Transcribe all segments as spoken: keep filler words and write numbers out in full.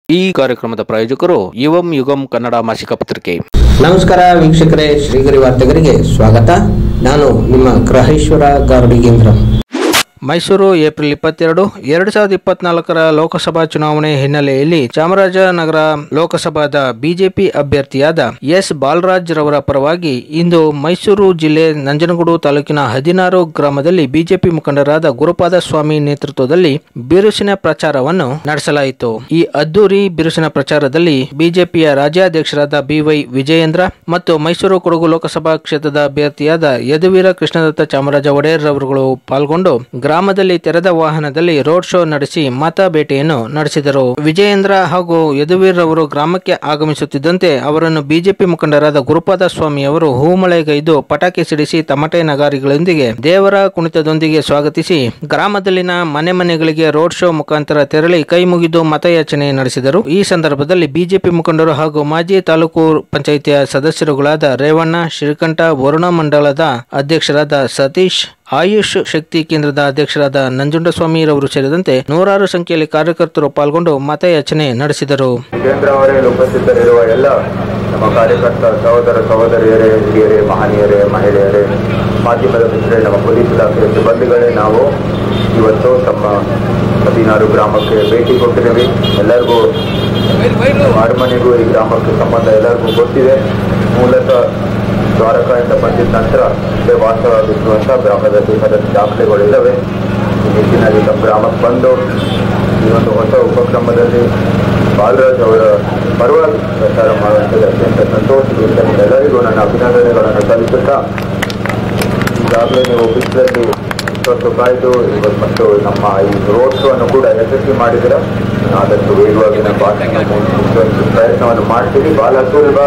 ಈ ಕಾರ್ಯಕ್ರಮದ ಪ್ರಾಯೋಜಕರು ಯುವಂ ಯುಗಂ ಕನ್ನಡ ಮಾಸಿಕ ಪತ್ರಿಕೆ. ನಮಸ್ಕಾರ ವೀಕ್ಷಕರೇ, ಶ್ರೀಗರಿ ವಾರ್ತೆಗರಿಗೆ ಸ್ವಾಗತ. ನಾನು ನಿಮ್ಮ ಗ್ರಹೇಶ್ವರ ಗಾರ್ಡಿಗೇಂದ್ರ. ಮೈಸೂರು ಏಪ್ರಿಲ್ ಇಪ್ಪತ್ತೆರಡು ಎರಡು ಸಾವಿರದ ಇಪ್ಪತ್ನಾಲ್ಕರ ಲೋಕಸಭಾ ಚುನಾವಣೆ ಹಿನ್ನೆಲೆಯಲ್ಲಿ ಚಾಮರಾಜನಗರ ಲೋಕಸಭಾದ ಬಿಜೆಪಿ ಅಭ್ಯರ್ಥಿಯಾದ ಎಸ್ ಬಾಲರಾಜ್ ರವರ ಪರವಾಗಿ ಇಂದು ಮೈಸೂರು ಜಿಲ್ಲೆ ನಂಜನಗೂಡು ತಾಲೂಕಿನ ಹದಿನಾರು ಗ್ರಾಮದಲ್ಲಿ ಬಿಜೆಪಿ ಮುಖಂಡರಾದ ಗುರುಪಾದ ಸ್ವಾಮಿ ನೇತೃತ್ವದಲ್ಲಿ ಬಿರುಸಿನ ಪ್ರಚಾರವನ್ನು ನಡೆಸಲಾಯಿತು. ಈ ಅದ್ದೂರಿ ಬಿರುಸಿನ ಪ್ರಚಾರದಲ್ಲಿ ಬಿಜೆಪಿಯ ರಾಜ್ಯಾಧ್ಯಕ್ಷರಾದ ಬಿವೈ ವಿಜಯೇಂದ್ರ ಮತ್ತು ಮೈಸೂರು ಕೊಡಗು ಲೋಕಸಭಾ ಕ್ಷೇತ್ರದ ಅಭ್ಯರ್ಥಿಯಾದ ಯದುವೀರ ಕೃಷ್ಣದತ್ತ ಚಾಮರಾಜ ಒಡೆಯರ್ ರವರುಗಳು ಪಾಲ್ಗೊಂಡು ಗ್ರಾಮದಲ್ಲಿ ತೆರೆದ ವಾಹನದಲ್ಲಿ ರೋಡ್ ಶೋ ನಡೆಸಿ ಮತ ಬೇಟೆಯನ್ನು ನಡೆಸಿದರು. ವಿಜಯೇಂದ್ರ ಹಾಗೂ ಯದುವೀರ್ ಅವರು ಗ್ರಾಮಕ್ಕೆ ಆಗಮಿಸುತ್ತಿದ್ದಂತೆ ಅವರನ್ನು ಬಿಜೆಪಿ ಮುಖಂಡರಾದ ಗುರುಪಾದ ಸ್ವಾಮಿ ಅವರು ಹೂಮಳೆಗೈದು ಪಟಾಕಿ ಸಿಡಿಸಿ ತಮಟೆ ನಗಾರಿಗಳೊಂದಿಗೆ ದೇವರ ಕುಣಿತದೊಂದಿಗೆ ಸ್ವಾಗತಿಸಿ ಗ್ರಾಮದಲ್ಲಿನ ಮನೆ ಮನೆಗಳಿಗೆ ರೋಡ್ ಶೋ ಮುಖಾಂತರ ತೆರಳಿ ಕೈ ಮುಗಿದು ಮತಯಾಚನೆ ನಡೆಸಿದರು. ಈ ಸಂದರ್ಭದಲ್ಲಿ ಬಿಜೆಪಿ ಮುಖಂಡರು ಹಾಗೂ ಮಾಜಿ ತಾಲೂಕು ಪಂಚಾಯಿತಿಯ ಸದಸ್ಯರುಗಳಾದ ರೇವಣ್ಣ, ಶ್ರೀಕಂಠ, ವರುಣ ಮಂಡಲದ ಅಧ್ಯಕ್ಷರಾದ ಸತೀಶ್, ಆಯುಷ್ ಶಕ್ತಿ ಕೇಂದ್ರದ ಅಧ್ಯಕ್ಷರಾದ ನಂಜುಂಡಸ್ವಾಮಿ ರವರು ಸೇರಿದಂತೆ ನೂರಾರು ಸಂಖ್ಯೆಯಲ್ಲಿ ಕಾರ್ಯಕರ್ತರು ಪಾಲ್ಗೊಂಡು ಮತಯಾಚನೆ ನಡೆಸಿದರು. ವಿಜೇಂದ್ರ ಅವರೇ, ಉಪಸ್ಥಿತರಿರುವ ಎಲ್ಲ ನಮ್ಮ ಕಾರ್ಯಕರ್ತ ಸಹೋದರ ಸಹೋದರಿಯರೇ, ಹಿರಿಯರೇ, ಮಹನೀಯರೇ, ಮಹಿಳೆಯರೇ, ಮಾಧ್ಯಮದ ಮಿತ್ರರೇ, ನಮ್ಮ ಪೊಲೀಸ್ ಇಲಾಖೆಯ ಸಿಬ್ಬಂದಿಗಳೇ, ನಾವು ಇವತ್ತು ತಮ್ಮ ಹದಿನಾರು ಗ್ರಾಮಕ್ಕೆ ಭೇಟಿ ಕೊಟ್ಟಿದ್ದೀವಿ. ಎಲ್ಲರಿಗೂ ಅರಮನೆಗೂ ಈ ಗ್ರಾಮಕ್ಕೆ ಸಂಬಂಧ ಎಲ್ಲರಿಗೂ ಗೊತ್ತಿದೆ. ಮೂಲತಃ ದ್ವಾರಕಾದಿಂದ ಬಂದಿದ್ದ ನಂತರ ವಾಸವಾಗಿರುವಂಥ ಗ್ರಾಮದಲ್ಲಿ ಅದಕ್ಕೆ ದಾಖಲೆಗಳಿದ್ದಾವೆ. ಈ ನಿಟ್ಟಿನಲ್ಲಿ ನಮ್ಮ ಗ್ರಾಮಕ್ಕೆ ಬಂದು ಈ ಒಂದು ಹೊಸ ಉಪಕ್ರಮದಲ್ಲಿ ಬಾಲರಾಜ್ ಅವರ ಪರವಾಗಿ ಪ್ರಚಾರ ಮಾಡುವಂಥದ್ದು ಅತ್ಯಂತ ಸಂತೋಷದಿಂದ ಎಲ್ಲರಿಗೂ ನನ್ನ ಅಭಿನಂದನೆಗಳನ್ನು ಸಲ್ಲಿಸುತ್ತಾ, ಈಗಾಗಲೇ ನೀವು ಬಿಸಿಲಲ್ಲಿ ಇಷ್ಟೊತ್ತು ಕಾಯ್ದು ಇವತ್ತು ಮತ್ತು ನಮ್ಮ ಈ ರೋಡ್ ಶೋ ಅನ್ನು ಕೂಡ ಯಶಸ್ವಿ ಮಾಡಿದರೆ ಆದಷ್ಟು ವೇಗವಾಗಿ ನಮ್ಮ ಭಾಷಣ ಪ್ರಯತ್ನವನ್ನು ಮಾಡ್ತೀವಿ. ಬಹಳ ಸುಲಭ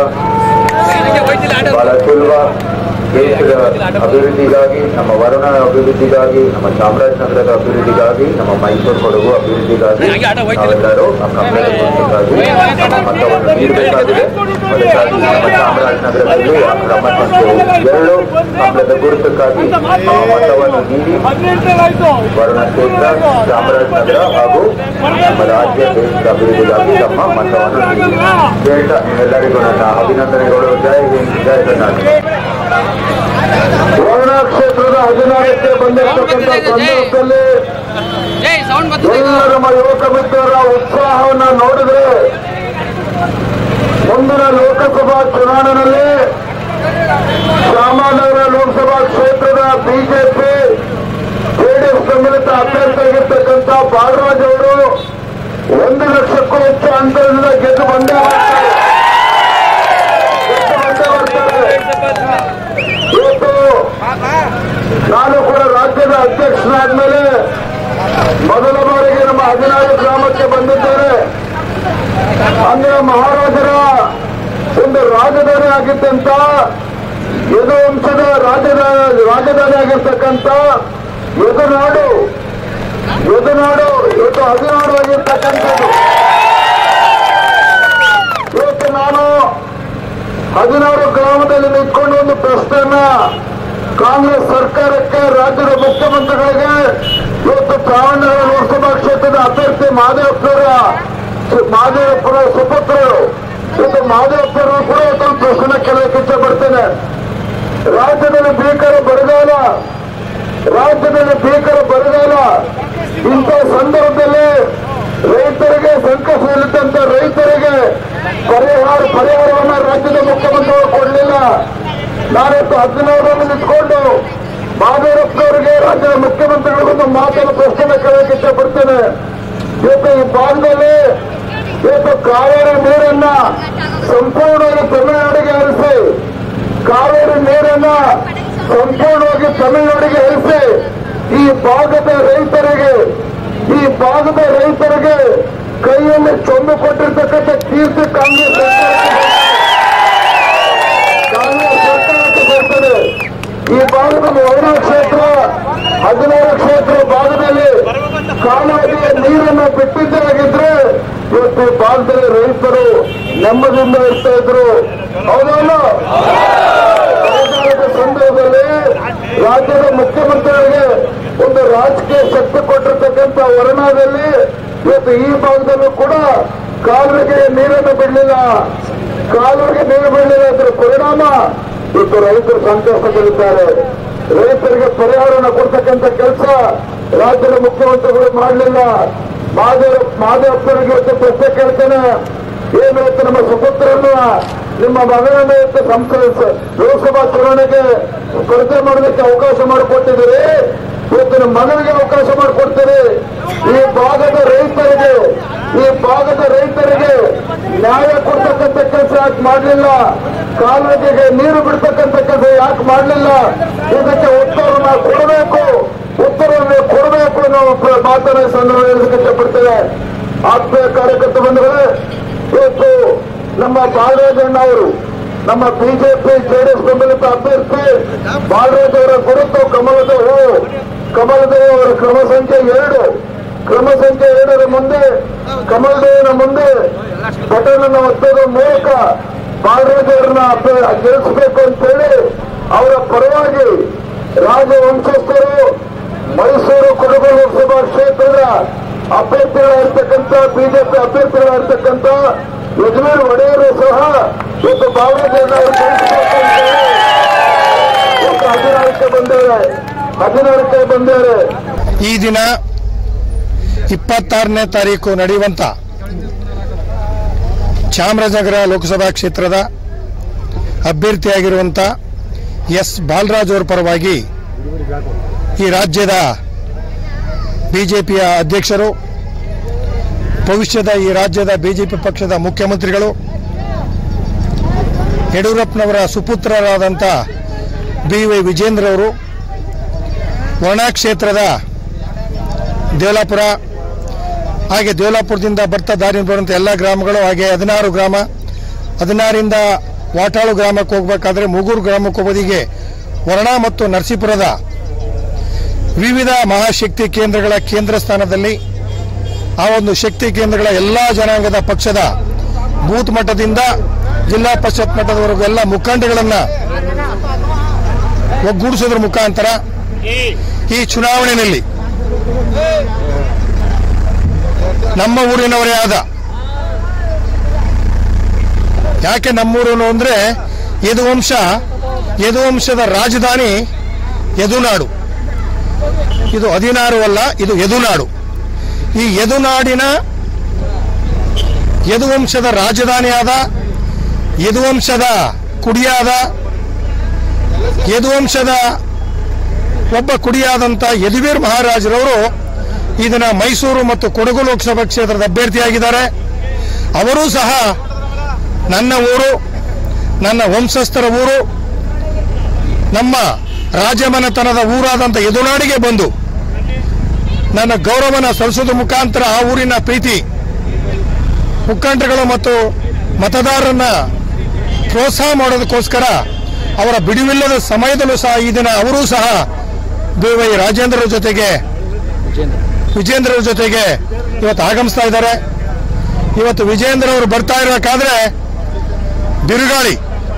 ಬಹಳ ಸುಲಭ ದೇಶದ ಅಭಿವೃದ್ಧಿಗಾಗಿ, ನಮ್ಮ ವರುಣ ಅಭಿವೃದ್ಧಿಗಾಗಿ, ನಮ್ಮ ಚಾಮರಾಜನಗರದ ಅಭಿವೃದ್ಧಿಗಾಗಿ, ನಮ್ಮ ಮೈಸೂರು ಕೊಡಗು ಅಭಿವೃದ್ಧಿಗಾಗಿ ನಾವೆಲ್ಲರೂ ಆ ಕನ್ನಡ ಗುರುತಿಗಾಗಿ ನಮ್ಮ ಮತವನ್ನು ನೀಡಬೇಕಾಗಿದೆ. ಅದಕ್ಕಾಗಿ ನಮ್ಮ ಚಾಮರಾಜನಗರದಲ್ಲಿ ಆ ಕ್ರಮ ಸಂಖ್ಯೆ ಎರಡು ಕನ್ನಡದ ಗುರುತಕ್ಕಾಗಿ ನಮ್ಮ ಮತವನ್ನು ನೀಡಿ ವರುಣ ಕ್ಷೇತ್ರ, ಚಾಮರಾಜನಗರ ಹಾಗೂ ನಮ್ಮ ರಾಜ್ಯ ದೇಶದ ಅಭಿವೃದ್ಧಿಗಾಗಿ ನಮ್ಮ ಮತವನ್ನು ನೀಡಿ ಹೇಳ್ತಾ ನಿಮ್ಮೆಲ್ಲರಿಗೂ ನನ್ನ ಅಭಿನಂದನೆಗಳು. ಜೈ ಹಿಂದ್, ಜೈ ಕರ್ನಾಟಕ. ವರುಣ ಕ್ಷೇತ್ರದ ಹದಿನಾರಕ್ಕೆ ಬಂದಿರತಕ್ಕಂಥ ಸಂದರ್ಭದಲ್ಲಿ ಎಲ್ಲ ನಮ್ಮ ಯುವಕ ಮಿತ್ರರ ಉತ್ಸಾಹವನ್ನು ನೋಡಿದ್ರೆ ಮುಂದಿನ ಲೋಕಸಭಾ ಚುನಾವಣೆಯಲ್ಲಿ ಚಾಮರಾಜನಗರ ಲೋಕಸಭಾ ಕ್ಷೇತ್ರದ ಬಿಜೆಪಿ ಜೆಡಿಎಸ್ ಬೆಂಬಲಿತ ಅಭ್ಯರ್ಥಿಯಾಗಿರ್ತಕ್ಕಂಥ ಬಾಲರಾಜ್ ಅವರು ಒಂದು ಲಕ್ಷಕ್ಕೂ ಹೆಚ್ಚು ಅಂತರದಿಂದ ಗೆದ್ದು ಬಂದೇ ಬರ್ತಾರೆ. ಇವತ್ತು ನಾನು ಕೂಡ ರಾಜ್ಯದ ಅಧ್ಯಕ್ಷನಾದ್ಮೇಲೆ ಮೊದಲ ಬಾರಿಗೆ ನಮ್ಮ ಹದಿನಾರು ಗ್ರಾಮಕ್ಕೆ ಬಂದಿದ್ದೇನೆ. ಅಂದ್ರೆ ಮಹಾರಾಜರ ಒಂದು ರಾಜಧಾನಿ ಆಗಿದ್ದಂತ ಯದುವಂಶದ ರಾಜಧಾನಿ ರಾಜಧಾನಿ ಆಗಿರ್ತಕ್ಕಂಥ ಯದುನಾಡು ಯದುನಾಡು ಇವತ್ತು ಹದಿನಾರು ಆಗಿರ್ತಕ್ಕಂಥದ್ದು. ಇವತ್ತು ನಾನು ಹದಿನಾರು ಗ್ರಾಮದಲ್ಲಿ ನಿಂತ್ಕೊಂಡು ಒಂದು ಪ್ರಶ್ನೆಯನ್ನ ಕಾಂಗ್ರೆಸ್ ಸರ್ಕಾರಕ್ಕೆ, ರಾಜ್ಯದ ಮುಖ್ಯಮಂತ್ರಿಗಳಿಗೆ, ಇವತ್ತು ಚಾಮರಾಜನಗರ ಲೋಕಸಭಾ ಕ್ಷೇತ್ರದ ಅಭ್ಯರ್ಥಿ ಮಹದೇವಪ್ಪರ ಮಹದೇವಪ್ಪರ ಸುಪುತ್ರರು ಇವತ್ತು ಮಹದೇವಪ್ಪರು ಕೂಡ ಒಂದು ಪ್ರಶ್ನೆ ಕೇಳಕ್ಕೆ ಇಚ್ಛೆ ಪಡ್ತೇನೆ. ರಾಜ್ಯದಲ್ಲಿ ಭೀಕರ ಬರಗಾಲ ರಾಜ್ಯದಲ್ಲಿ ಭೀಕರ ಬರಗಾಲ ಇಂಥ ಸಂದರ್ಭದಲ್ಲಿ ರೈತರಿಗೆ ಸಂಕಷ್ಟದಲ್ಲಿದ್ದಂತ ರೈತರಿಗೆ ಪರಿಹಾರ ಪರಿಹಾರವನ್ನ ರಾಜ್ಯದ ಮುಖ್ಯಮಂತ್ರಿಗಳು ಕೊಡಲಿಲ್ಲ. ನಾನಿವತ್ತು ಹದಿನಾರರಲ್ಲಿ ನಿಂತ್ಕೊಂಡು ಮಹದೇವಪ್ಪನವರಿಗೆ ರಾಜ್ಯದ ಮುಖ್ಯಮಂತ್ರಿಗಳಿಗೊಂದು ಮಾತನ್ನು ಪ್ರಶ್ನೆ ಕೇಳಕ್ಕೆ ಇಚ್ಛೆ ಪಡ್ತೇನೆ. ಇವತ್ತು ಈ ಭಾಗದಲ್ಲಿ ಇವತ್ತು ಕಾವೇರಿ ನೀರನ್ನ ಸಂಪೂರ್ಣವಾಗಿ ತಮಿಳುನಾಡಿಗೆ ಹರಿಸಿ ಕಾವೇರಿ ನೀರನ್ನ ಸಂಪೂರ್ಣವಾಗಿ ತಮಿಳುನಾಡಿಗೆ ಹರಿಸಿ ಈ ಭಾಗದ ರೈತರಿಗೆ ಈ ಭಾಗದ ರೈತರಿಗೆ ಕೈಯಲ್ಲಿ ಚೊಂಬು ಕೊಟ್ಟಿರ್ತಕ್ಕಂಥ ಕೀರ್ತಿ ಕಾಂಗ್ರೆಸ್ ಕಾಂಗ್ರೆಸ್ ಸರ್ಕಾರಕ್ಕೆ ಬರ್ತದೆ. ಈ ಭಾಗದಲ್ಲಿ ವರುಣ ಕ್ಷೇತ್ರ ಹದಿನಾರು ಕ್ಷೇತ್ರ ಭಾಗದಲ್ಲಿ ಕಾಲುವೆಗೆ ನೀರನ್ನು ಬಿಟ್ಟಿದ್ದೇ ಆಗಿದ್ರೆ ಇವತ್ತು ಈ ಭಾಗದಲ್ಲಿ ರೈತರು ನೆಮ್ಮದಿಯಿಂದ ಇರ್ತಾ ಇದ್ರು. ಹೌದಲ್ಲ? ಸಂದರ್ಭದಲ್ಲಿ ರಾಜ್ಯದ ಮುಖ್ಯಮಂತ್ರಿಗಳಿಗೆ ಒಂದು ರಾಜಕೀಯ ಶಕ್ತಿ ಕೊಟ್ಟಿರ್ತಕ್ಕಂಥ ವರುಣದಲ್ಲಿ ಇವತ್ತು ಈ ಭಾಗದಲ್ಲೂ ಕೂಡ ಕಾಲುವೆಗೆ ನೀರನ್ನು ಬಿಡಲಿಲ್ಲ, ಕಾಲುವೆಗೆ ನೀರು ಬಿಡಲಿಲ್ಲ. ಅದರ ಪರಿಣಾಮ ಇವತ್ತು ರೈತರು ಸಂಕಷ್ಟದಲ್ಲಿದ್ದಾರೆ. ರೈತರಿಗೆ ಪರಿಹಾರವನ್ನು ಕೊಡ್ತಕ್ಕಂಥ ಕೆಲಸ ರಾಜ್ಯದ ಮುಖ್ಯಮಂತ್ರಿಗಳು ಮಾಡಲಿಲ್ಲ. ಮಾದೇವ ಮಾದೇವಪ್ಪನಿಗೆ ಇವತ್ತು ಪ್ರಶ್ನೆ ಕೇಳ್ತೇನೆ, ಏನು ಇವತ್ತು ನಮ್ಮ ಸುಪುತ್ರರನ್ನ ನಿಮ್ಮ ಮಗನನ್ನು ಇವತ್ತು ಸಂಸದ ಲೋಕಸಭಾ ಚುನಾವಣೆಗೆ ಸ್ಪರ್ಧೆ ಮಾಡೋದಕ್ಕೆ ಅವಕಾಶ ಮಾಡಿಕೊಟ್ಟಿದ್ದೀರಿ, ಇವತ್ತು ನಮ್ಮ ಮಗನಿಗೆ ಅವಕಾಶ ಮಾಡಿಕೊಡ್ತೀರಿ. ಈ ಭಾಗದ ರೈತರಿಗೆ ಈ ಭಾಗದ ರೈತರಿಗೆ ನ್ಯಾಯ ಕೊಡ್ತಕ್ಕಂಥ ಕೆಲಸ ಯಾಕೆ ಮಾಡಲಿಲ್ಲ? ಕಾಲುವೆಗೆ ನೀರು ಬಿಡ್ತಕ್ಕಂಥ ಕೆಲಸ ಯಾಕೆ ಮಾಡಲಿಲ್ಲ? ಇದಕ್ಕೆ ಉತ್ತರವನ್ನು ಕೊಡಬೇಕು, ಉತ್ತರವನ್ನು ಕೊಡಬೇಕು ನಾವು ಮಾತನಾಡಿ ಸಂದರ್ಭದಲ್ಲಿ ಇಷ್ಟಪಡ್ತೇವೆ. ಆತ್ಮೀಯ ಕಾರ್ಯಕರ್ತ ಬಂಧುಗಳೇ, ಇವತ್ತು ನಮ್ಮ ಬಾಲರಾಜಣ್ಣ ಅವರು, ನಮ್ಮ ಬಿಜೆಪಿ ಜೆಡಿಎಸ್ ಬೆಂಬಲಿತ ಅಭ್ಯರ್ಥಿ ಬಾಲರಾಜ್ ಅವರ ಗುರುತು ಕಮಲದ ಹೂವು, ಕಮಲದೇವ್ ಅವರ ಕ್ರಮ ಸಂಖ್ಯೆ ಎರಡು, ಕ್ರಮ ಸಂಖ್ಯೆ ಎರಡರ ಮುಂದೆ ಕಮಲದೇವನ ಮುಂದೆ ಬಟನ್ ಅನ್ನು ಒತ್ತೋದ್ರ ಮೂಲಕ ಬಾಲರಾಜ್ ಅವರನ್ನ ಗೆಲ್ಲಿಸಬೇಕು ಅಂತೇಳಿ ಅವರ ಪರವಾಗಿ ರಾಜವಂಶಸ್ಥರು ಮೈಸೂರು ಕೊಡಗು ಲೋಕಸಭಾ ಕ್ಷೇತ್ರದ ಅಭ್ಯರ್ಥಿಗಳಾಗಿರ್ತಕ್ಕಂಥ ಬಿಜೆಪಿ ಅಭ್ಯರ್ಥಿಗಳಾಗಿರ್ತಕ್ಕಂಥ ಯಜ್ಮೀರ್ ಒಡೆಯರು ಸಹ ಇವತ್ತು ಬಾಲರಾಜ್ ಅವರು ಇವತ್ತು ಹದಿನಾರಕ್ಕೆ ಬಂದಿದ್ದಾರೆ ಹದಿನಾರಕ್ಕೆ ಬಂದಿದ್ದಾರೆ ಈ ದಿನ ಇಪ್ಪತ್ತಾರನೇ ತಾರೀಕು ನಡೆಯುವಂತ ಚಾಮರಾಜನಗರ ಲೋಕಸಭಾ ಕ್ಷೇತ್ರದ ಅಭ್ಯರ್ಥಿಯಾಗಿರುವಂತ ಎಸ್ ಬಾಲರಾಜ್ ಅವರ ಪರವಾಗಿ ಈ ರಾಜ್ಯದ ಬಿಜೆಪಿಯ ಅಧ್ಯಕ್ಷರು, ಭವಿಷ್ಯದ ಈ ರಾಜ್ಯದ ಬಿಜೆಪಿ ಪಕ್ಷದ ಮುಖ್ಯಮಂತ್ರಿಗಳು, ಯಡಿಯೂರಪ್ಪನವರ ಸುಪುತ್ರರಾದಂಥ ಬಿ ವೈ ವಿಜೇಂದ್ರ ಅವರು ವರ್ಣಾ ಕ್ಷೇತ್ರದ ದೇವಲಾಪುರ, ಹಾಗೆ ದೇವಲಾಪುರದಿಂದ ಬರ್ತಾ ದಾರಿ ಬರುವಂಥ ಎಲ್ಲ ಗ್ರಾಮಗಳು, ಹಾಗೆ ಹದಿನಾರು ಗ್ರಾಮ, ಹದಿನಾರಿಂದ ವಾಟಾಳು ಗ್ರಾಮಕ್ಕೆ ಹೋಗಬೇಕಾದ್ರೆ ಮೂಗೂರು ಗ್ರಾಮಕ್ಕೆ ಹೋಗೋದಿಗೆ ವರ್ಣಾ ಮತ್ತು ನರಸೀಪುರದ ವಿವಿಧ ಮಹಾಶಕ್ತಿ ಕೇಂದ್ರಗಳ ಕೇಂದ್ರ ಸ್ಥಾನದಲ್ಲಿ ಆ ಒಂದು ಶಕ್ತಿ ಕೇಂದ್ರಗಳ ಎಲ್ಲ ಜನಾಂಗದ ಪಕ್ಷದ ಬೂತ್ ಮಟ್ಟದಿಂದ ಜಿಲ್ಲಾ ಪರಿಷತ್ ಮಟ್ಟದವರೆಗೂ ಎಲ್ಲ ಮುಖಂಡಗಳನ್ನ ಒಗ್ಗೂಡಿಸೋದ್ರ ಮುಖಾಂತರ ಈ ಚುನಾವಣೆಯಲ್ಲಿ ನಮ್ಮ ಊರಿನವರೇ ಆದ, ಯಾಕೆ ನಮ್ಮೂರನು ಅಂದ್ರೆ ಯದುವಂಶ, ಯದುವಂಶದ ರಾಜಧಾನಿ ಯದುನಾಡು. ಇದು ಹದಿನಾರು ಅಲ್ಲ, ಇದು ಯದುನಾಡು. ಈ ಯದುನಾಡಿನ ಯದುವಂಶದ ರಾಜಧಾನಿಯಾದ, ಯದುವಂಶದ ಕುಡಿಯಾದ, ಯದುವಂಶದ ಒಬ್ಬ ಕುಡಿಯಾದಂಥ ಯದುವೀರ್ ಮಹಾರಾಜರವರು ಇದನ್ನ ಮೈಸೂರು ಮತ್ತು ಕೊಡಗು ಲೋಕಸಭಾ ಕ್ಷೇತ್ರದ ಅಭ್ಯರ್ಥಿಯಾಗಿದ್ದಾರೆ. ಅವರೂ ಸಹ ನನ್ನ ಊರು, ನನ್ನ ವಂಶಸ್ಥರ ಊರು, ನಮ್ಮ ರಾಜಮನೆತನದ ಊರಾದಂಥ ಯದುನಾಡಿಗೆ ಬಂದು ನನ್ನ ಗೌರವನ ಸಲ್ಲಿಸೋದ್ರ ಮುಖಾಂತರ ಆ ಊರಿನ ಪ್ರೀತಿ ಮುಖಂಡರುಗಳು ಮತ್ತು ಮತದಾರರನ್ನ ಪ್ರೋತ್ಸಾಹ ಮಾಡೋದಕ್ಕೋಸ್ಕರ ಅವರ ಬಿಡುವಿಲ್ಲದ ಸಮಯದಲ್ಲೂ ಸಹ ಈ ದಿನ ಅವರೂ ಸಹ ಬಿ ವೈ ರಾಜೇಂದ್ರ ಜೊತೆಗೆ ವಿಜೇಂದ್ರ ಜೊತೆಗೆ ಇವತ್ತು ಆಗಮಿಸ್ತಾ ಇದ್ದಾರೆ. ಇವತ್ತು ವಿಜೇಂದ್ರ ಅವರು ಬರ್ತಾ ಇರಬೇಕಾದ್ರೆ ಬಿರುಗಾಳಿ,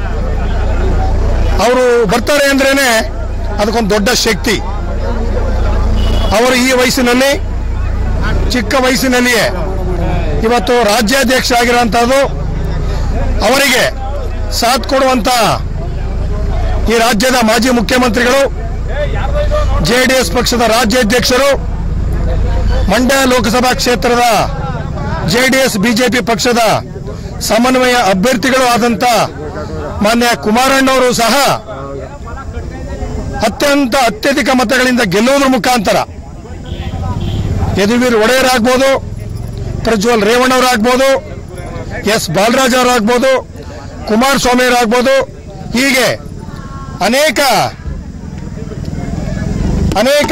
ಅವರು ಬರ್ತಾರೆ ಅಂದ್ರೇನೆ ಅದಕ್ಕೊಂದು ದೊಡ್ಡ ಶಕ್ತಿ. ಅವರು ಈ ವಯಸ್ಸಿನಲ್ಲಿ, ಚಿಕ್ಕ ವಯಸ್ಸಿನಲ್ಲಿಯೇ ಇವತ್ತು ರಾಜ್ಯಾಧ್ಯಕ್ಷ ಆಗಿರುವಂತಹದ್ದು, ಅವರಿಗೆ ಸಾಥ್ ಕೊಡುವಂತ ಈ ರಾಜ್ಯದ ಮಾಜಿ ಮುಖ್ಯಮಂತ್ರಿಗಳು, ಜೆಡಿಎಸ್ ಪಕ್ಷದ ರಾಜ್ಯಾಧ್ಯಕ್ಷರು, ಮಂಡ್ಯ ಲೋಕಸಭಾ ಕ್ಷೇತ್ರದ ಜೆಡಿಎಸ್ ಬಿಜೆಪಿ ಪಕ್ಷದ ಸಮನ್ವಯ ಅಭ್ಯರ್ಥಿಗಳು ಆದಂತ ಮಾನ್ಯ ಕುಮಾರಣ್ಣವರು ಸಹ ಅತ್ಯಂತ ಅತ್ಯಧಿಕ ಮತಗಳಿಂದ ಗೆಲ್ಲುವುದರ ಮುಖಾಂತರ ಯದುವೀರ್ ಒಡೆಯರಾಗ್ಬೋದು, ಪ್ರಜ್ವಲ್ ರೇವಣ್ಣವರಾಗ್ಬೋದು, ಎಸ್ ಬಾಲರಾಜ್ ಅವರಾಗ್ಬೋದು, ಕುಮಾರಸ್ವಾಮಿ ಅವರಾಗ್ಬೋದು, ಹೀಗೆ ಅನೇಕ ಅನೇಕ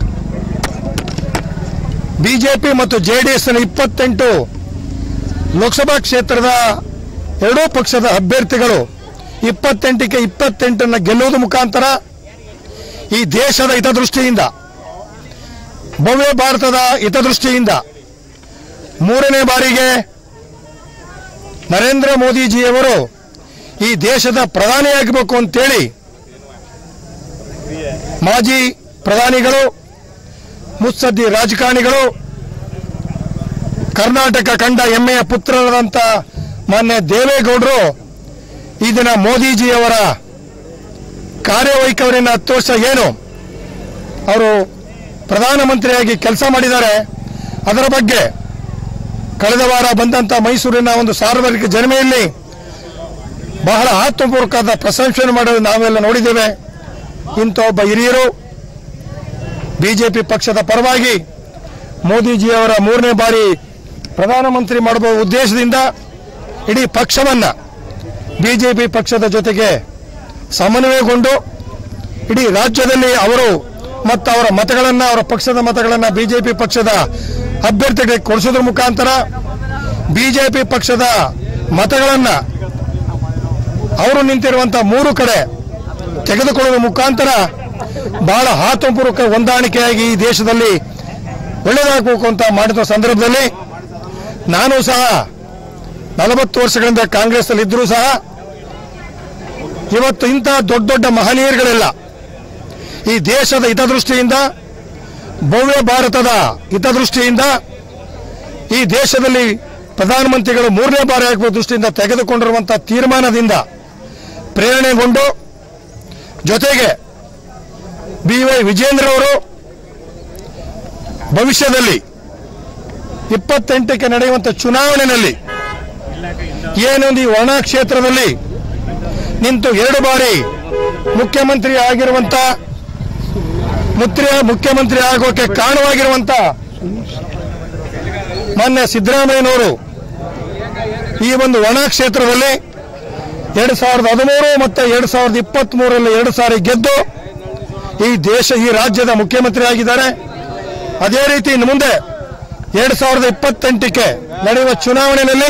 ಬಿಜೆಪಿ ಮತ್ತು ಜೆಡಿಎಸ್ನ ಇಪ್ಪತ್ತೆಂಟು ಲೋಕಸಭಾ ಕ್ಷೇತ್ರದ ಎರಡೂ ಪಕ್ಷದ ಅಭ್ಯರ್ಥಿಗಳು ಇಪ್ಪತ್ತೆಂಟಕ್ಕೆ ಇಪ್ಪತ್ತೆಂಟನ್ನು ಗೆಲ್ಲುವುದರ ಮುಖಾಂತರ ಈ ದೇಶದ ಹಿತದೃಷ್ಟಿಯಿಂದ, ಭವ್ಯ ಭಾರತದ ಹಿತದೃಷ್ಟಿಯಿಂದ ಮೂರನೇ ಬಾರಿಗೆ ನರೇಂದ್ರ ಮೋದಿಜಿಯವರು ಈ ದೇಶದ ಪ್ರಧಾನಿಯಾಗಬೇಕು ಅಂತೇಳಿ ಮಾಜಿ ಪ್ರಧಾನಿಗಳು, ಮುತ್ಸದ್ದಿ ರಾಜಕಾರಣಿಗಳು ಕರ್ನಾಟಕ ಕಂಡ ಹೆಮ್ಮೆಯ ಪುತ್ರರಾದಂಥ ಮಾನ್ಯ ದೇವೇಗೌಡರು ಈ ದಿನ ಮೋದಿಜಿಯವರ ಕಾರ್ಯವೈಖರಿಯನ್ನು ಹತ್ತು ವರ್ಷ ಏನು ಅವರು ಪ್ರಧಾನಮಂತ್ರಿಯಾಗಿ ಕೆಲಸ ಮಾಡಿದ್ದಾರೆ ಅದರ ಬಗ್ಗೆ ಕಳೆದ ವಾರ ಬಂದಂಥ ಮೈಸೂರಿನ ಒಂದು ಸಾರ್ವಜನಿಕ ಜನಮೆಯಲ್ಲಿ ಬಹಳ ಆತ್ಮಪೂರ್ವಕವಾದ ಪ್ರಶಂಸನೆ ಮಾಡೋದು ನಾವೆಲ್ಲ ನೋಡಿದ್ದೇವೆ. ಇಂಥ ಒಬ್ಬ ಹಿರಿಯರು ಬಿಜೆಪಿ ಪಕ್ಷದ ಪರವಾಗಿ ಮೋದಿಜಿಯವರ ಮೂರನೇ ಬಾರಿ ಪ್ರಧಾನಮಂತ್ರಿ ಮಾಡುವ ಉದ್ದೇಶದಿಂದ ಇಡೀ ಪಕ್ಷವನ್ನು ಬಿಜೆಪಿ ಪಕ್ಷದ ಜೊತೆಗೆ ಸಮನ್ವಯಗೊಂಡು ಇಡೀ ರಾಜ್ಯದಲ್ಲಿ ಅವರು ಮತ್ತು ಅವರ ಮತಗಳನ್ನು ಅವರ ಪಕ್ಷದ ಮತಗಳನ್ನು ಬಿಜೆಪಿ ಪಕ್ಷದ ಅಭ್ಯರ್ಥಿಗಳಿಗೆ ಕೊಡಿಸೋದ್ರ ಮುಖಾಂತರ ಬಿಜೆಪಿ ಪಕ್ಷದ ಮತಗಳನ್ನು ಅವರು ನಿಂತಿರುವಂತಹ ಮೂರು ಕಡೆ ತೆಗೆದುಕೊಳ್ಳುವ ಮುಖಾಂತರ ಬಹಳ ಆತ್ಮಪೂರ್ವಕ ಹೊಂದಾಣಿಕೆಯಾಗಿ ಈ ದೇಶದಲ್ಲಿ ಒಳ್ಳೆಯದಾಗಬೇಕು ಅಂತ ಮಾಡಿದ ಸಂದರ್ಭದಲ್ಲಿ ನಾನು ಸಹ ನಲವತ್ತು ವರ್ಷಗಳಿಂದ ಕಾಂಗ್ರೆಸ್ ಅಲ್ಲಿ ಇದ್ರೂ ಸಹ ಇವತ್ತು ಇಂಥ ದೊಡ್ಡ ದೊಡ್ಡ ಮಹನೀಯರುಗಳೆಲ್ಲ ಈ ದೇಶದ ಹಿತದೃಷ್ಟಿಯಿಂದ ಭವ್ಯ ಭಾರತದ ಹಿತದೃಷ್ಟಿಯಿಂದ ಈ ದೇಶದಲ್ಲಿ ಪ್ರಧಾನಮಂತ್ರಿಗಳು ಮೂರನೇ ಬಾರಿ ಆಗುವ ದೃಷ್ಟಿಯಿಂದ ತೆಗೆದುಕೊಂಡಿರುವಂತಹ ತೀರ್ಮಾನದಿಂದ ಪ್ರೇರಣೆಗೊಂಡು ಜೊತೆಗೆ ಬಿ ವೈ ವಿಜೇಂದ್ರ ಅವರು ಭವಿಷ್ಯದಲ್ಲಿ ಇಪ್ಪತ್ತೆಂಟಕ್ಕೆ ನಡೆಯುವಂಥ ಚುನಾವಣೆಯಲ್ಲಿ ಏನೊಂದು ಈ ವರ್ಣಾ ಕ್ಷೇತ್ರದಲ್ಲಿ ನಿಂತು ಎರಡು ಬಾರಿ ಮುಖ್ಯಮಂತ್ರಿ ಆಗಿರುವಂತ ಮುಖ್ಯಮಂತ್ರಿ ಆಗೋಕೆ ಕಾರಣವಾಗಿರುವಂತ ಮಾನ್ಯ ಸಿದ್ದರಾಮಯ್ಯನವರು ಈ ಒಂದು ವರ್ಣಾ ಕ್ಷೇತ್ರದಲ್ಲಿ ಎರಡು ಸಾವಿರದ ಹದಿಮೂರು ಮತ್ತು ಎರಡು ಸಾವಿರದ ಇಪ್ಪತ್ತ್ ಮೂರರಲ್ಲಿ ಎರಡು ಸಾರಿ ಗೆದ್ದು ಈ ದೇಶ ಈ ರಾಜ್ಯದ ಮುಖ್ಯಮಂತ್ರಿ ಆಗಿದ್ದಾರೆ. ಅದೇ ರೀತಿ ಇನ್ನು ಮುಂದೆ ಎರಡು ಸಾವಿರದ ಇಪ್ಪತ್ತೆಂಟಕ್ಕೆ ನಡೆಯುವ ಚುನಾವಣೆಯಲ್ಲಿ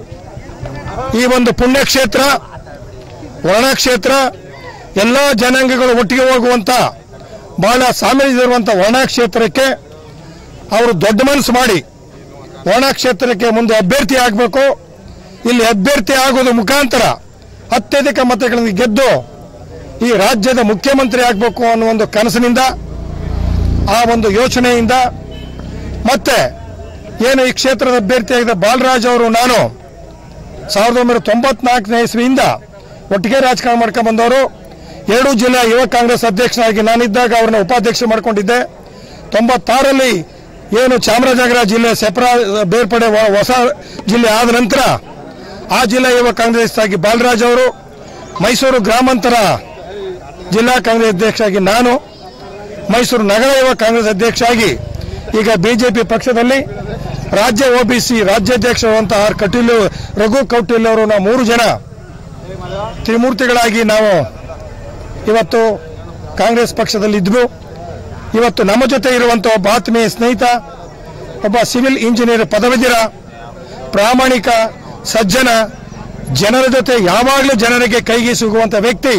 ಈ ಒಂದು ಪುಣ್ಯಕ್ಷೇತ್ರ ವರ್ಣಾ ಕ್ಷೇತ್ರ ಎಲ್ಲ ಜನಾಂಗಗಳು ಒಟ್ಟಿಗೆ ಹೋಗುವಂತ ಬಹಳ ಸಾಮರ್ಥ್ಯ ಇರುವಂತ ವರ್ಣಾ ಕ್ಷೇತ್ರಕ್ಕೆ ಅವರು ದೊಡ್ಡ ಮನಸ್ಸು ಮಾಡಿ ವರ್ಣಾ ಕ್ಷೇತ್ರಕ್ಕೆ ಮುಂದೆ ಅಭ್ಯರ್ಥಿ ಆಗಬೇಕು. ಇಲ್ಲಿ ಅಭ್ಯರ್ಥಿ ಆಗೋದು ಮುಖಾಂತರ ಅತ್ಯಧಿಕ ಮತಗಳನ್ನು ಗೆದ್ದು ಈ ರಾಜ್ಯದ ಮುಖ್ಯಮಂತ್ರಿ ಆಗಬೇಕು ಅನ್ನೋ ಒಂದು ಕನಸಿನಿಂದ ಆ ಒಂದು ಯೋಚನೆಯಿಂದ ಮತ್ತೆ ಏನು ಈ ಕ್ಷೇತ್ರದ ಅಭ್ಯರ್ಥಿಯಾಗಿದ್ದ ಬಾಲರಾಜ್ ಅವರು ನಾನು ಸಾವಿರದ ಒಂಬೈನೂರ ತೊಂಬತ್ನಾಲ್ಕನೇ ಇಸ್ವಿಯಿಂದ ಒಟ್ಟಿಗೆ ರಾಜಕಾರಣ ಮಾಡ್ಕೊಂಡು ಬಂದವರು. ಎರಡು ಜಿಲ್ಲೆಯ ಯುವ ಕಾಂಗ್ರೆಸ್ ಅಧ್ಯಕ್ಷನಾಗಿ ನಾನಿದ್ದಾಗ ಅವ್ರನ್ನ ಉಪಾಧ್ಯಕ್ಷ ಮಾಡಿಕೊಂಡಿದ್ದೆ. ತೊಂಬತ್ತಾರರಲ್ಲಿ ಏನು ಚಾಮರಾಜನಗರ ಜಿಲ್ಲೆ ಸೆಪರಾ ಬೇರ್ಪಡೆ ಹೊಸ ಜಿಲ್ಲೆ ಆದ ನಂತರ ಆ ಜಿಲ್ಲಾ ಯುವ ಕಾಂಗ್ರೆಸ್ ಆಗಿ ಬಾಲರಾಜ್ ಅವರು, ಮೈಸೂರು ಗ್ರಾಮಾಂತರ ಜಿಲ್ಲಾ ಕಾಂಗ್ರೆಸ್ ಅಧ್ಯಕ್ಷ ಆಗಿ ನಾನು, ಮೈಸೂರು ನಗರ ಯುವ ಕಾಂಗ್ರೆಸ್ ಅಧ್ಯಕ್ಷ ಆಗಿ ಈಗ ಬಿಜೆಪಿ ಪಕ್ಷದಲ್ಲಿ ರಾಜ್ಯ ಒಬಿಸಿ ರಾಜ್ಯಾಧ್ಯಕ್ಷರಾದಂತಹ ಆರ್ ಕಟೀಲ್ ರಘು ಕೌಟಿಲ್ ಅವರು ನಾವು ಮೂರು ಜನ ತ್ರಿಮೂರ್ತಿಗಳಾಗಿ ನಾವು ಇವತ್ತು ಕಾಂಗ್ರೆಸ್ ಪಕ್ಷದಲ್ಲಿ ಇದ್ವು. ಇವತ್ತು ನಮ್ಮ ಜೊತೆ ಇರುವಂತ ಒಬ್ಬ ಆತ್ಮೀಯ ಸ್ನೇಹಿತ, ಒಬ್ಬ ಸಿವಿಲ್ ಇಂಜಿನಿಯರ್ ಪದವೀಧರ, ಪ್ರಾಮಾಣಿಕ ಸಜ್ಜನ, ಜನರ ಜೊತೆ ಯಾವಾಗಲೂ ಜನರಿಗೆ ಕೈಗೆ ಸಿಗುವಂತ ವ್ಯಕ್ತಿ,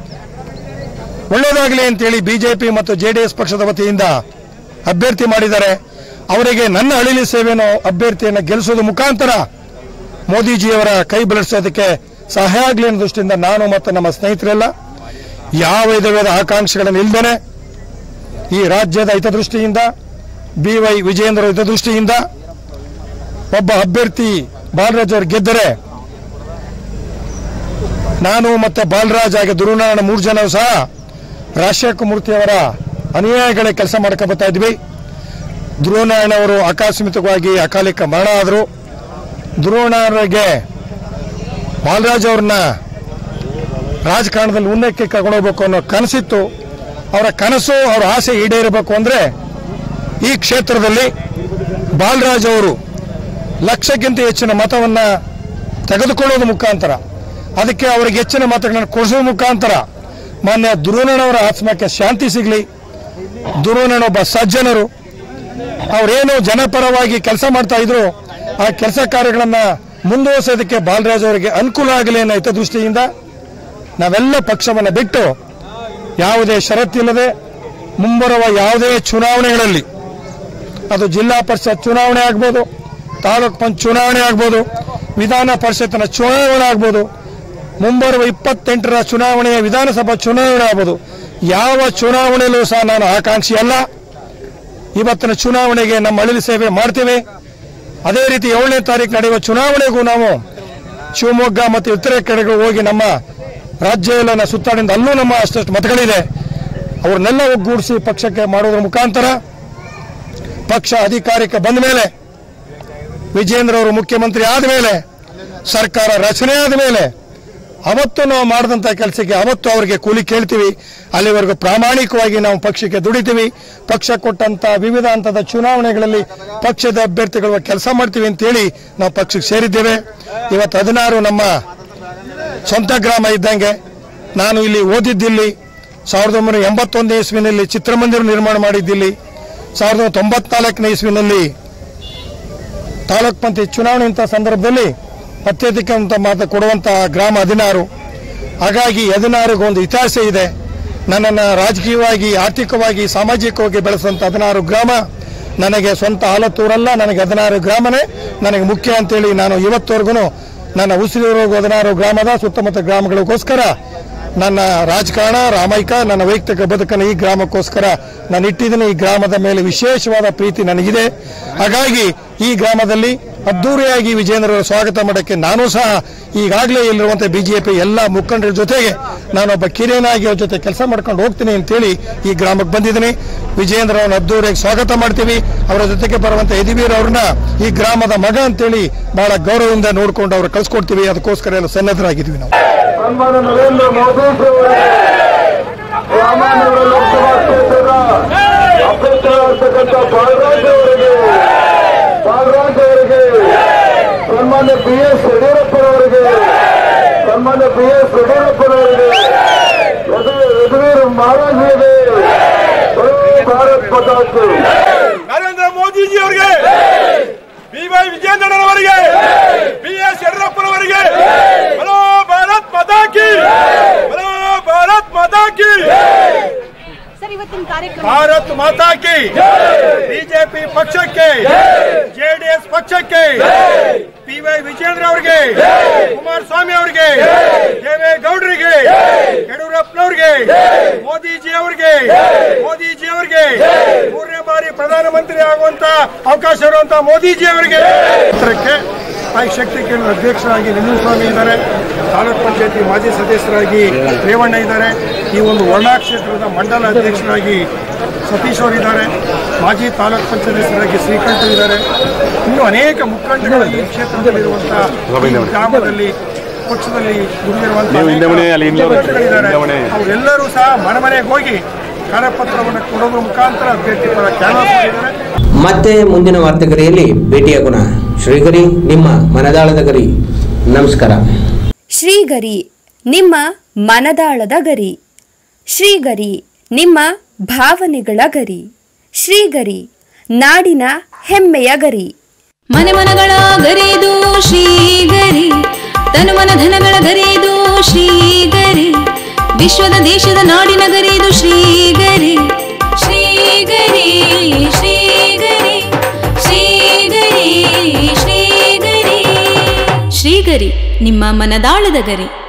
ಒಳ್ಳೆಯದಾಗಲಿ ಅಂತೇಳಿ ಬಿಜೆಪಿ ಮತ್ತು ಜೆಡಿಎಸ್ ಪಕ್ಷದ ವತಿಯಿಂದ ಅಭ್ಯರ್ಥಿ ಮಾಡಿದ್ದಾರೆ. ಅವರಿಗೆ ನನ್ನ ಅಳಿಲಿ ಸೇವೆಯನ್ನು ಅಭ್ಯರ್ಥಿಯನ್ನು ಗೆಲ್ಲಿಸೋದು ಮುಖಾಂತರ ಮೋದಿಜಿಯವರ ಕೈ ಬೆಳೆಸೋದಕ್ಕೆ ಸಹಾಯ ಆಗಲಿ ಅನ್ನೋ ದೃಷ್ಟಿಯಿಂದ ನಾನು ಮತ್ತು ನಮ್ಮ ಸ್ನೇಹಿತರೆಲ್ಲ ಯಾವ ವಿಧವಾದ ಆಕಾಂಕ್ಷೆಗಳನ್ನು ಇಲ್ಲದೇನೆ ಈ ರಾಜ್ಯದ ಹಿತದೃಷ್ಟಿಯಿಂದ ಬಿ ವೈ ವಿಜೇಂದ್ರ ಹಿತದೃಷ್ಟಿಯಿಂದ ಒಬ್ಬ ಅಭ್ಯರ್ಥಿ ಬಾಲರಾಜ್ ಅವರು ಗೆದ್ದರೆ ನಾನು ಮತ್ತೆ ಬಾಲರಾಜ್ ಹಾಗೆ ಧ್ರುವನಾರಾಯಣ ಮೂರು ಜನ ಸಹ ರಾಜಶೇಖರ ಮೂರ್ತಿ ಅವರ ಅನುಯಾಯಿಗಳೇ ಕೆಲಸ ಮಾಡ್ಕೊಂಡು ಬರ್ತಾ ಇದ್ವಿ. ಧ್ರುವನಾರಾಯಣ ಅವರು ಆಕಸ್ಮಿಕವಾಗಿ ಅಕಾಲಿಕ ಮರಣ ಆದರು. ಧ್ರುವನಾರಾಯಣಗೆ ಬಾಲರಾಜ್ ಅವ್ರನ್ನ ರಾಜಕಾರಣದಲ್ಲಿ ಉನ್ನಕ್ಕೆ ಕರ್ಕೊಂಡು ಹೋಗ್ಬೇಕು ಅನ್ನೋ ಕನಸಿತ್ತು. ಅವರ ಕನಸು ಅವರ ಆಸೆ ಈಡೇರಬೇಕು ಅಂದ್ರೆ ಈ ಕ್ಷೇತ್ರದಲ್ಲಿ ಬಾಲರಾಜ್ ಅವರು ಲಕ್ಷಕ್ಕಿಂತ ಹೆಚ್ಚಿನ ಮತವನ್ನ ತೆಗೆದುಕೊಳ್ಳೋದು ಮುಖಾಂತರ, ಅದಕ್ಕೆ ಅವರಿಗೆ ಹೆಚ್ಚಿನ ಮತಗಳನ್ನು ಕೊಡಿಸುವ ಮುಖಾಂತರ ಮಾನ್ಯ ಧ್ರುವನಾರಾಯಣ ಅವರ ಆತ್ಮಕ್ಕೆ ಶಾಂತಿ ಸಿಗಲಿ. ಧ್ರುವನಾರಾಯಣ ಒಬ್ಬ ಸಜ್ಜನರು, ಅವರೇನು ಜನಪರವಾಗಿ ಕೆಲಸ ಮಾಡ್ತಾ ಇದ್ರು ಆ ಕೆಲಸ ಕಾರ್ಯಗಳನ್ನ ಮುಂದುವರಿಸೋದಕ್ಕೆ ಬಾಲರಾಜ್ ಅವರಿಗೆ ಅನುಕೂಲ ಆಗಲಿ ಅನ್ನೋ ಹಿತದೃಷ್ಟಿಯಿಂದ ನಾವೆಲ್ಲ ಪಕ್ಷವನ್ನು ಬಿಟ್ಟು ಯಾವುದೇ ಷರತ್ತಿಲ್ಲದೆ ಮುಂಬರುವ ಯಾವುದೇ ಚುನಾವಣೆಗಳಲ್ಲಿ, ಅದು ಜಿಲ್ಲಾ ಪರಿಷತ್ ಚುನಾವಣೆ ಆಗ್ಬೋದು, ತಾಲೂಕು ಪಂಚಾಯತ್ ಚುನಾವಣೆ ಆಗ್ಬೋದು, ವಿಧಾನ ಪರಿಷತ್ನ ಚುನಾವಣೆ ಆಗ್ಬೋದು, ಮುಂಬರುವ ಇಪ್ಪತ್ತೆಂಟರ ಚುನಾವಣೆಯ ವಿಧಾನಸಭಾ ಚುನಾವಣೆ ಆಗ್ಬೋದು, ಯಾವ ಚುನಾವಣೆಯಲ್ಲೂ ಸಹ ನಾನು ಆಕಾಂಕ್ಷಿ ಅಲ್ಲ. ಇವತ್ತಿನ ಚುನಾವಣೆಗೆ ನಮ್ಮ ಅಳಿಲು ಸೇವೆ ಮಾಡ್ತೇವೆ. ಅದೇ ರೀತಿ ಏಳನೇ ತಾರೀಕು ನಡೆಯುವ ಚುನಾವಣೆಗೂ ನಾವು ಶಿವಮೊಗ್ಗ ಮತ್ತು ಇತರೆ ಕಡೆಗಳು ಹೋಗಿ ನಮ್ಮ ರಾಜ್ಯ ಎಲ್ಲ ಸುತ್ತಾಡಿದ ಅಲ್ಲೂ ನಮ್ಮ ಅಷ್ಟಷ್ಟು ಮತಗಳಿದೆ, ಅವ್ರನ್ನೆಲ್ಲ ಒಗ್ಗೂಡಿಸಿ ಪಕ್ಷಕ್ಕೆ ಮಾಡೋದ್ರ ಮುಖಾಂತರ ಪಕ್ಷ ಅಧಿಕಾರಕ್ಕೆ ಬಂದ ಮೇಲೆ, ವಿಜೇಂದ್ರ ಅವರು ಮುಖ್ಯಮಂತ್ರಿ ಆದ ಮೇಲೆ, ಸರ್ಕಾರ ರಚನೆ ಆದ ಮೇಲೆ ಅವತ್ತು ನಾವು ಮಾಡಿದಂಥ ಕೆಲಸಕ್ಕೆ ಅವತ್ತು ಅವರಿಗೆ ಕೂಲಿ ಕೇಳ್ತೀವಿ. ಅಲ್ಲಿವರೆಗೂ ಪ್ರಾಮಾಣಿಕವಾಗಿ ನಾವು ಪಕ್ಷಕ್ಕೆ ದುಡಿತೀವಿ. ಪಕ್ಷ ಕೊಟ್ಟಂತ ವಿವಿಧ ಹಂತದ ಚುನಾವಣೆಗಳಲ್ಲಿ ಪಕ್ಷದ ಅಭ್ಯರ್ಥಿಗಳ ಕೆಲಸ ಮಾಡ್ತೀವಿ ಅಂತೇಳಿ ನಾವು ಪಕ್ಷಕ್ಕೆ ಸೇರಿದ್ದೇವೆ. ಇವತ್ತು ಹದಿನಾರು ನಮ್ಮ ಸ್ವಂತ ಗ್ರಾಮ ಇದ್ದಂಗೆ. ನಾನು ಇಲ್ಲಿ ಓದಿದ್ದಿಲ್ಲಿ, ಸಾವಿರದ ಒಂಬೈನೂರ ಎಂಬತ್ತೊಂದನೇ ಇಸ್ವಿನಲ್ಲಿ ಚಿತ್ರಮಂದಿರ ನಿರ್ಮಾಣ ಮಾಡಿದ್ದಿಲ್ಲಿ, ಸಾವಿರದ ಒಂಬೈನೂರ ತೊಂಬತ್ನಾಲ್ಕನೇ ಇಸ್ವಿನಲ್ಲಿ ತಾಲೂಕು ಪಂಚಾಯತ್ ಚುನಾವಣೆ ಇಂಥ ಸಂದರ್ಭದಲ್ಲಿ ಅತ್ಯಧಿಕ ಮಾತು ಕೊಡುವಂಥ ಗ್ರಾಮ ಹದಿನಾರು. ಹಾಗಾಗಿ ಹದಿನಾರಿಗೂ ಒಂದು ಇತಿಹಾಸ ಇದೆ. ನನ್ನನ್ನು ರಾಜಕೀಯವಾಗಿ, ಆರ್ಥಿಕವಾಗಿ, ಸಾಮಾಜಿಕವಾಗಿ ಬೆಳೆಸುವಂಥ ಹದಿನಾರು ಗ್ರಾಮ ನನಗೆ ಸ್ವಂತ ಆಲತ್ತೂರಲ್ಲ, ನನಗೆ ಹದಿನಾರು ಗ್ರಾಮನೇ ನನಗೆ ಮುಖ್ಯ ಅಂತೇಳಿ ನಾನು ಇವತ್ತವರೆಗೂ ನನ್ನ ಉಸಿರಿರೋರ್ಗು ಹದಿನಾರು ಗ್ರಾಮದ ಸುತ್ತಮುತ್ತ ಗ್ರಾಮಗಳಿಗೋಸ್ಕರ ನನ್ನ ರಾಜಕಾರಣ, ರಾಮೈಕ, ನನ್ನ ವೈಯಕ್ತಿಕ ಬದುಕನ್ನು ಈ ಗ್ರಾಮಕ್ಕೋಸ್ಕರ ನಾನು ಇಟ್ಟಿದ್ದೀನಿ. ಈ ಗ್ರಾಮದ ಮೇಲೆ ವಿಶೇಷವಾದ ಪ್ರೀತಿ ನನಗಿದೆ. ಹಾಗಾಗಿ ಈ ಗ್ರಾಮದಲ್ಲಿ ಅದ್ದೂರಿಯಾಗಿ ವಿಜೇಂದ್ರರ ಸ್ವಾಗತ ಮಾಡೋಕ್ಕೆ ನಾನು ಸಹ ಈಗಾಗಲೇ ಇಲ್ಲಿರುವಂಥ ಬಿಜೆಪಿ ಎಲ್ಲ ಮುಖಂಡರ ಜೊತೆಗೆ ನಾನೊಬ್ಬ ಕಿರಿಯನಾಗಿ ಅವ್ರ ಜೊತೆ ಕೆಲಸ ಮಾಡ್ಕೊಂಡು ಹೋಗ್ತೀನಿ ಅಂತೇಳಿ ಈ ಗ್ರಾಮಕ್ಕೆ ಬಂದಿದ್ದೀನಿ. ವಿಜೇಂದ್ರ ಅವ್ರನ್ನ ಅದ್ದೂರಿಯಾಗಿ ಸ್ವಾಗತ ಮಾಡ್ತೀವಿ. ಅವರ ಜೊತೆಗೆ ಬರುವಂಥ ಯದುವೀರ್ ಅವ್ರನ್ನ ಈ ಗ್ರಾಮದ ಮಗ ಅಂತೇಳಿ ಬಹಳ ಗೌರವದಿಂದ ನೋಡ್ಕೊಂಡು ಅವ್ರು ಕಳ್ಸಿಕೊಡ್ತೀವಿ. ಅದಕ್ಕೋಸ್ಕರ ಎಲ್ಲ ಸನ್ನದ್ಧರಾಗಿದ್ದೀವಿ ನಾವು. ಸನ್ಮಾನ್ಯ ನರೇಂದ್ರ ಮೋದಿ ರಾಮನಗರ ಲೋಕಸಭಾ ಕ್ಷೇತ್ರದ ಅಭ್ಯರ್ಥಿಯಾಗಿರ್ತಕ್ಕಂಥ ಬಾಲರಾಜ್ ಅವರಿಗೆ ಬಾಲರಾಜ್ ಅವರಿಗೆ ಸನ್ಮಾನ್ಯ ಬಿ ಎಸ್ ಯಡಿಯೂರಪ್ಪನವರಿಗೆ ಸನ್ಮಾನ್ಯ ಬಿ ಎಸ್ ಯಡಿಯೂರಪ್ಪನವರಿಗೆ ಯದುವೀರ್ ಮಹಾರಾಜರಿಗೆ ಭಾರತ್ ಮಾತಾಕ್ಕೆ ನರೇಂದ್ರ ಮೋದಿಜಿ ಅವರಿಗೆ, ಬಿ ವೈ ವಿಜೇಂದ್ರನವರಿಗೆ, ಬಿ ಎಸ್ ಯಡಿಯೂರಪ್ಪನವರಿಗೆ ಬಲೋ ಭಾರತ್ ಮಾತಾ ಕಿ, ಬಲೋ ಭಾರತ್ ಮಾತಾ ಕಿ, ಭಾರತ್ ಮಾತಾ ಕಿ. ಬಿಜೆಪಿ ಪಕ್ಷಕ್ಕೆ, ಜೆಡಿಎಸ್ ಪಕ್ಷಕ್ಕೆ, ಪಿ ವೈ ವಿಜೇಂದ್ರ ಅವರಿಗೆ, ಕುಮಾರಸ್ವಾಮಿ ಅವರಿಗೆ, ದೇವೇಗೌಡರಿಗೆ, ಯಡಿಯೂರಪ್ಪನವರಿಗೆ, ಮೋದಿಜಿ ಅವರಿಗೆ ಮೋದಿಜಿ ಅವರಿಗೆ ಮೂರನೇ ಬಾರಿ ಪ್ರಧಾನಮಂತ್ರಿ ಆಗುವಂತ ಅವಕಾಶ ಇರುವಂತಹ ಮೋದಿಜಿ ಅವರಿಗೆ ಪತ್ರಕ್ಕೆ ತಾಯಿ ಶಕ್ತಿ ಕೇಂದ್ರ ಅಧ್ಯಕ್ಷರಾಗಿ ನಿಂಗಸ್ವಾಮಿ ಇದ್ದಾರೆ. ತಾಲೂಕ್ ಪಂಚಾಯತಿ ಮಾಜಿ ಸದಸ್ಯರಾಗಿ ರೇವಣ್ಣ ಇದ್ದಾರೆ. ಈ ಒಂದು ವರ್ಣಾ ಕ್ಷೇತ್ರದ ಮಂಡಲ ಅಧ್ಯಕ್ಷರಾಗಿ ಸತೀಶ್ ಅವರಿದ್ದಾರೆ. ಮಾಜಿ ತಾಲೂಕ್ ಪಂಚಾಯತ್ ಸದಸ್ಯರಾಗಿ ಶ್ರೀಕಂಠ ಇದ್ದಾರೆ. ಇನ್ನು ಅನೇಕ ಮುಖಂಡರು ಈ ಕ್ಷೇತ್ರದಲ್ಲಿರುವಂತಹ ಗ್ರಾಮದಲ್ಲಿ ಪಕ್ಷದಲ್ಲಿ ದುಡಿದಿರುವಂತಹ ಅವರೆಲ್ಲರೂ ಸಹ ಮನೆ ಮನೆಗೆ ಹೋಗಿ ಕರಪತ್ರವನ್ನು ಕೊಡೋದ್ರ ಮುಖಾಂತರ ಅಭ್ಯರ್ಥಿ ಪರ ಕ್ಯಾನ್ವಾಸ್ ಮಾಡಿದ್ದಾರೆ. ಮತ್ತೆ ಮುಂದಿನ ವಾರ್ತೆಗರಿಯಲ್ಲಿ ಭೇಟಿಯಾಗೋಣ. ಶ್ರೀಗರಿ, ನಿಮ್ಮ ಮನದಾಳದ ಗರಿ. ನಮಸ್ಕಾರ. ಶ್ರೀಗರಿ, ನಿಮ್ಮ ಮನದಾಳದ ಗರಿ. ಶ್ರೀಗರಿ, ನಿಮ್ಮ ಭಾವನೆಗಳ ಗರಿ. ಶ್ರೀಗರಿ, ನಾಡಿನ ಹೆಮ್ಮೆಯ ಗರಿ. ಮನೆ ಮನಗಳ ಗರಿದು ಶ್ರೀಗರಿ, ತನು ಮನ ಧನಗಳ ಗರಿದು ಶ್ರೀಗರಿ, ವಿಶ್ವದ ದೇಶದ ನಾಡಿನ ಗರಿದು ಶ್ರೀಗರಿ. ಶ್ರೀಗರಿ ಶ್ರೀಗರಿ ಶ್ರೀಗರಿ ಶ್ರೀಗರಿ ಶ್ರೀಗರಿ, ನಿಮ್ಮ ಮನದಾಳದ ಗರಿ.